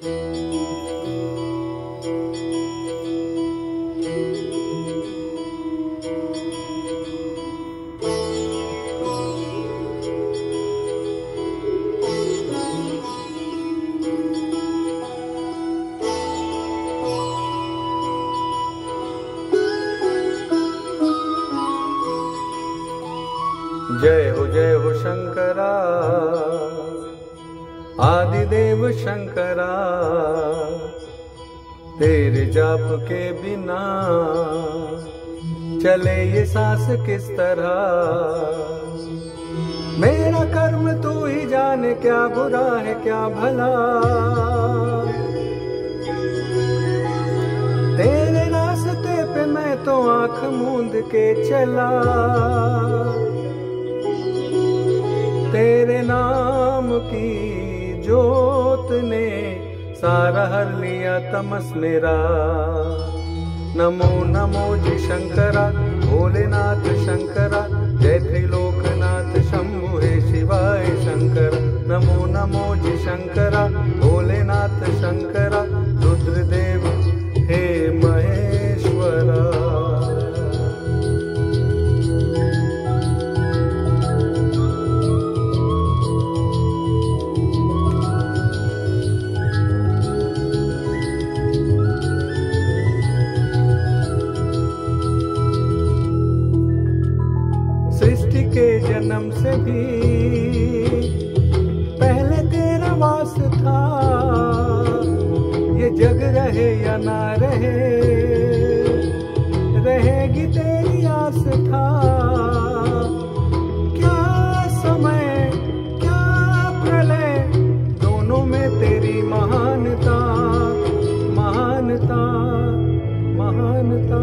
जय हो शंकरा, आदिदेव शंकरा, तेरे जाप के बिना चले ये सांस किस तरह। मेरा कर्म तू ही जाने, क्या बुरा है क्या भला। तेरे रास्ते पे मैं तो आंख मूंद के चला। तेरे नाम की जोत ने सारा हर लिया तमस मेरा। नमो नमो जी शंकरा, भोलेनाथ शंकरा, जय त्रिलोकनाथ शंभु हे शिवाय शंकर। नमो नमो जी शंकरा, भोलेनाथ शंकरा, रुद्रदेव हे महेश्वरा। सृष्टि के जन्म से भी पहले तेरा वास था। ये जग रहे या ना रहे, रहेगी तेरी आस था। क्या समय क्या प्रलय, दोनों में तेरी महानता, महानता, महानता।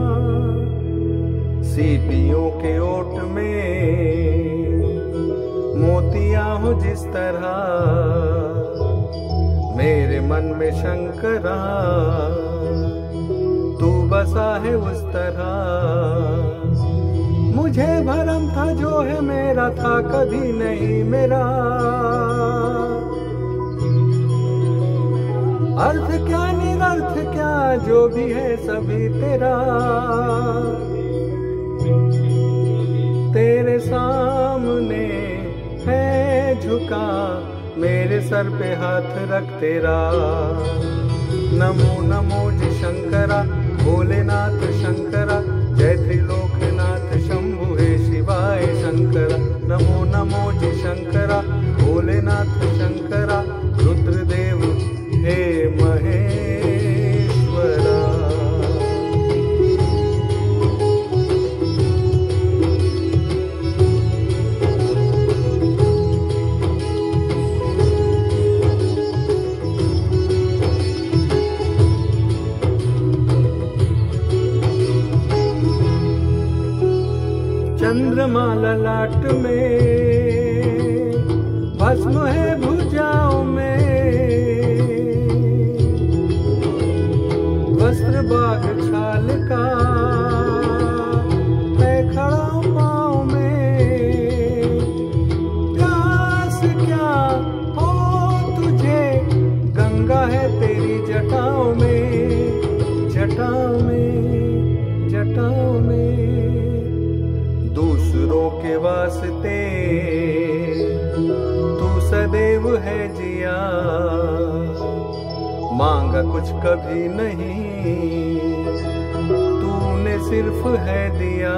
सीपियों के ओट में मोतियां हो जिस तरह, मेरे मन में शंकरा तू बसा है उस तरह। मुझे भरम था जो है मेरा था कभी नहीं मेरा। अर्थ क्या निरर्थ क्या जो भी है सभी तेरा। तेरे सामने है झुका मेरे सर पे हाथ रख तेरा। नमो नमो जी शंकरा, भोलेनाथ शंकरा, जय त्रिलोकनाथ शंभु हे शिवाय शंकर। नमो नमो जी शंकरा, भोलेनाथ शंकरा, रुद्रदेव हे महेश्वरा। चंद्रमा ललाट में, भस्म है भुजाओं में, वस्त्र बाग छाल का है खड़ा पाँव में। प्यास क्या हो तुझे, गंगा है तेरी जटाओं में, जटाओं में, जटाओं में। दूसरों के वास्ते तू सदैव है जिया, मांगा कुछ कभी नहीं तूने सिर्फ है दिया।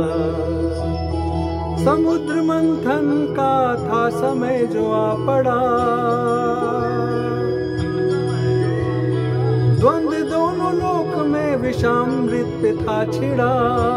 समुद्र मंथन का था समय जो आ पड़ा, द्वंद दोनों लोक में विषामृत पे था छिड़ा।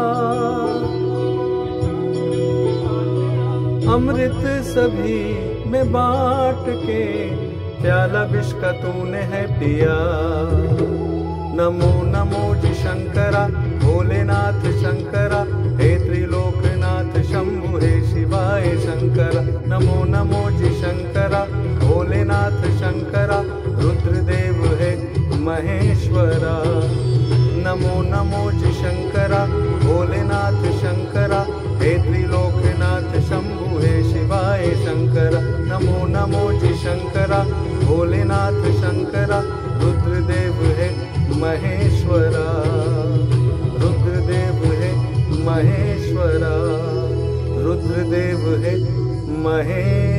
अमृत सभी में बांट के प्याला विष का तूने है पिया। नमो नमो जी शंकरा, भोलेनाथ शंकरा, हे त्रिलोकनाथ शंभु हे शिवाय शंकर। नमो नमो जी शंकरा, भोलेनाथ शंकरा, रुद्रदेव हे महेश्वरा। नमो नमो जी शंकरा, भोलेनाथ शंकरा, हे त्रिलोकनाथ शंभु हे शिवाय शंकर। नमो नमो जी शंकर, ईश्वरा, भोलेनाथ शंकरा, रुद्रदेव है महेश्वरा, रुद्रदेव है महेश्वरा, रुद्रदेव है महेश्वरा।